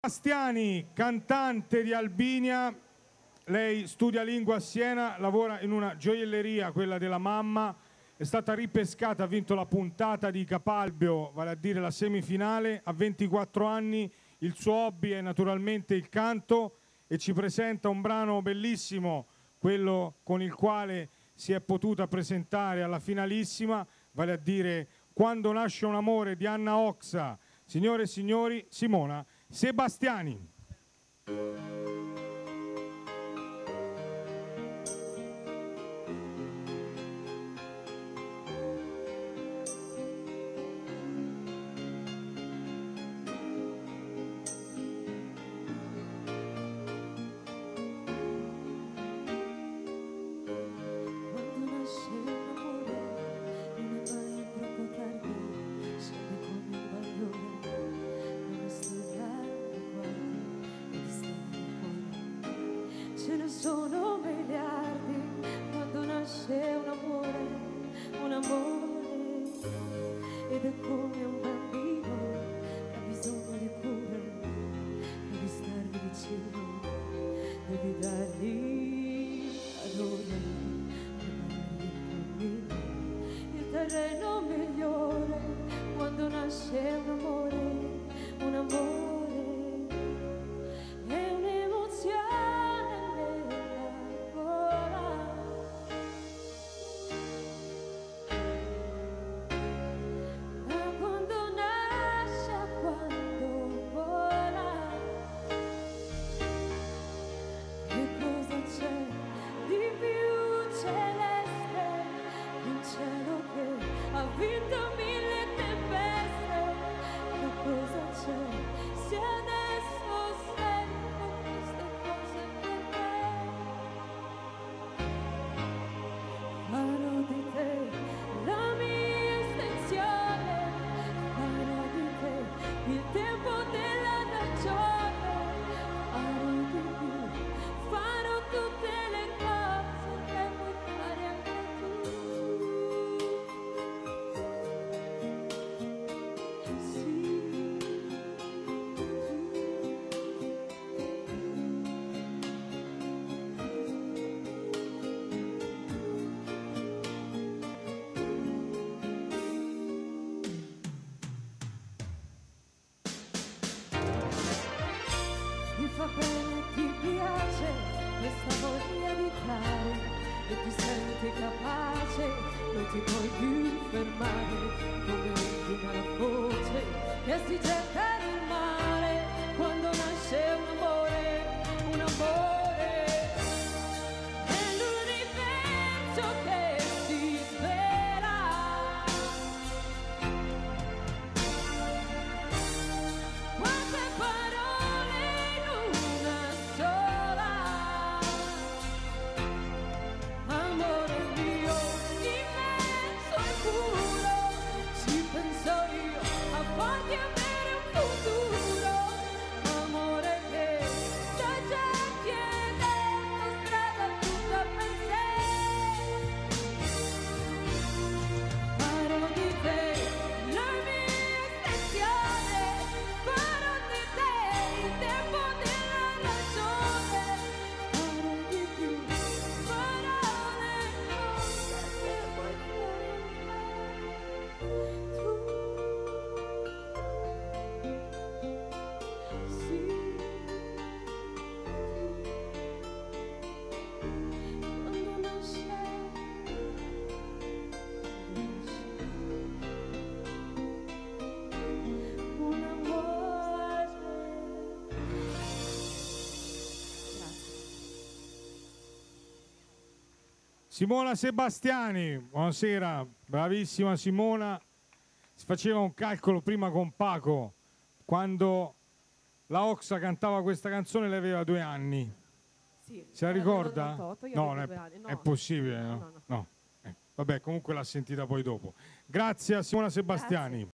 Sebastiani, cantante di Albinia, lei studia lingua a Siena, lavora in una gioielleria, quella della mamma, è stata ripescata, ha vinto la puntata di Capalbio, vale a dire la semifinale, a 24 anni, il suo hobby è naturalmente il canto e ci presenta un brano bellissimo, quello con il quale si è potuta presentare alla finalissima, vale a dire Quando nasce un amore di Anna Oxa. Signore e signori, Simona Sebastiani. Ce ne sono miliardi quando nasce un amore, ed è come un bambino che ha bisogno di cure, devi stargli vicino, devi dargli calore, preparargli il terreno migliore quando nasce un amore, un amore. Ha vinto mille tempeste, che cosa c'è? Se adesso sento queste cose per te, farò di te la mia estensione, farò di te il tempo della ragione, farò di più, farò tutte le cose che puoi fare anche tu. Ti fa bene, ti piace questa voglia di dare e ti senti capace, non ti puoi più fermare, come una voce che si getta nel mare quando nasce un amore, un amore. È l'universo che si svela. Quante parole in una sola. Amore mio, immenso e puro, ci penso io, a volte avere un futuro. Amore che stai già chiedendo strada tutta per sé. Farò di te la mia estensione, farò di te il tempo della ragione, farò di più, farò le cose che puoi fare tu. Sì, quando nasce un amore. Simona Sebastiani, buonasera, bravissima Simona. Si faceva un calcolo prima con Paco, quando la Oxa cantava questa canzone lei aveva 2 anni. Sì, Se la era ricorda? dell'88, io No, avevo non 2 anni. No, è possibile, no, no? no, no. No. Vabbè, comunque l'ha sentita poi dopo. Grazie a Simona Sebastiani.